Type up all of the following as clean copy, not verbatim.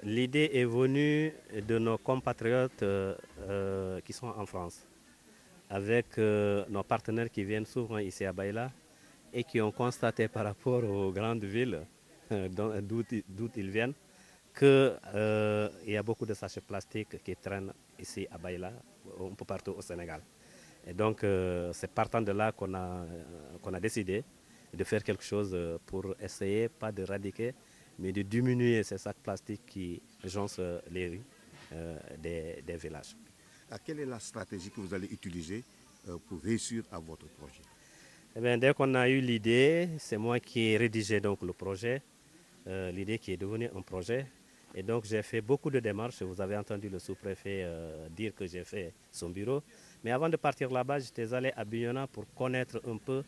L'idée est venue de nos compatriotes qui sont en France, avec nos partenaires qui viennent souvent ici à Baïla et qui ont constaté par rapport aux grandes villes d'où ils viennent qu'il y a beaucoup de sachets plastiques qui traînent ici à Baïla, un peu partout au Sénégal. Et donc c'est partant de là qu'on a décidé de faire quelque chose pour essayer, pas d'éradiquer, mais de diminuer ces sacs plastiques qui jonchent les rues des villages. Quelle est la stratégie que vous allez utiliser pour réussir à votre projet? Eh bien, dès qu'on a eu l'idée, c'est moi qui ai rédigé donc le projet, l'idée qui est devenue un projet. Et donc j'ai fait beaucoup de démarches. Vous avez entendu le sous-préfet dire que j'ai fait son bureau. Mais avant de partir là-bas, j'étais allé à Bignona pour connaître un peu,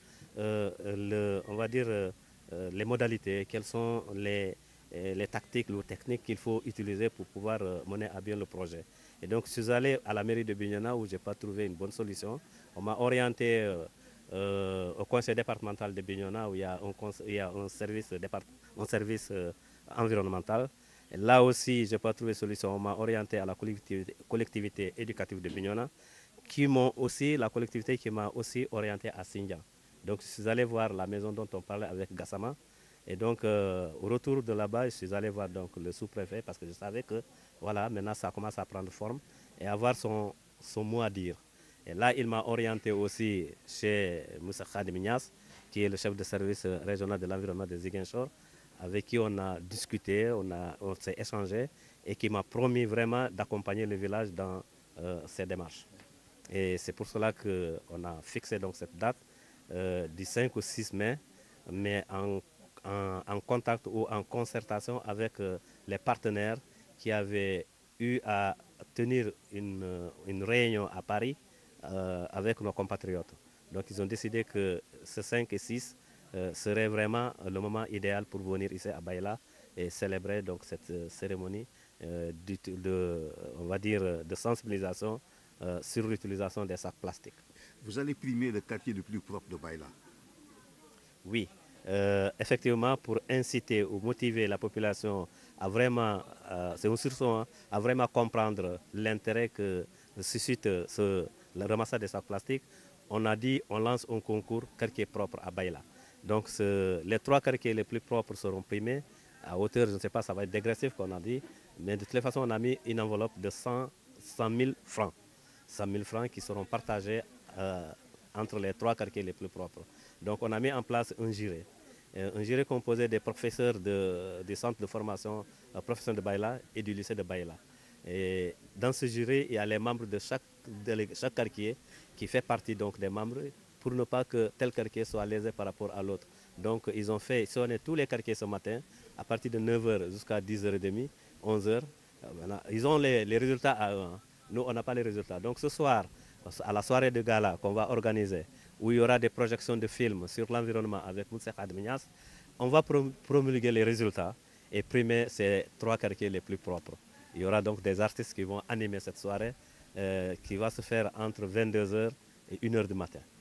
on va dire, les modalités, quelles sont les tactiques ou techniques qu'il faut utiliser pour pouvoir mener à bien le projet. Et donc je suis allé à la mairie de Bignona où je n'ai pas trouvé une bonne solution. On m'a orienté au conseil départemental de Bignona où il y a un service environnemental. Et là aussi, je n'ai pas trouvé de solution. On m'a orienté à la collectivité éducative de Bignona, la collectivité qui m'a aussi orienté à Sindian. Donc je suis allé voir la maison dont on parlait avec Gassama. Et donc au retour de là-bas, je suis allé voir donc, le sous-préfet parce que je savais que voilà, maintenant ça commence à prendre forme et avoir son mot à dire. Et là, il m'a orienté aussi chez Moussa Khadim Nias, qui est le chef de service régional de l'environnement de Ziguinchor, avec qui on a discuté, on s'est échangé et qui m'a promis vraiment d'accompagner le village dans ces démarches. Et c'est pour cela qu'on a fixé donc cette date du 5 au 6 mai, mais en contact ou en concertation avec les partenaires qui avaient eu à tenir une réunion à Paris avec nos compatriotes. Donc ils ont décidé que ce 5 et 6 serait vraiment le moment idéal pour venir ici à Baïla et célébrer donc cette cérémonie on va dire, de sensibilisation sur l'utilisation des sacs plastiques. Vous allez primer le quartier le plus propre de Baïla? Oui, effectivement, pour inciter ou motiver la population à vraiment, c'est un sursaut, hein, à vraiment comprendre l'intérêt que suscite le ramassage des sacs plastiques, on a dit on lance un concours quartier propre à Baïla. Donc les 3 quartiers les plus propres seront primés à hauteur, je ne sais pas, ça va être dégressif qu'on a dit, mais de toute façon on a mis une enveloppe de 100 000 francs. 100 000 francs qui seront partagés entre les 3 quartiers les plus propres. Donc on a mis en place un jury composé des professeurs du centre de formation professionnelle de Baïla et du lycée de Baïla. Et dans ce jury, il y a les membres de chaque quartier qui fait partie donc des membres pour ne pas que tel quartier soit lésé par rapport à l'autre. Donc ils ont fait sonner tous les quartiers ce matin à partir de 9 h jusqu'à 10 h 30, 11 h. Ils ont les résultats à eux. Hein. Nous, on n'a pas les résultats. Donc ce soir, à la soirée de gala qu'on va organiser, où il y aura des projections de films sur l'environnement avec Moussa Adminias, on va promulguer les résultats et primer ces 3 quartiers les plus propres. Il y aura donc des artistes qui vont animer cette soirée qui va se faire entre 22 h et 1 h du matin.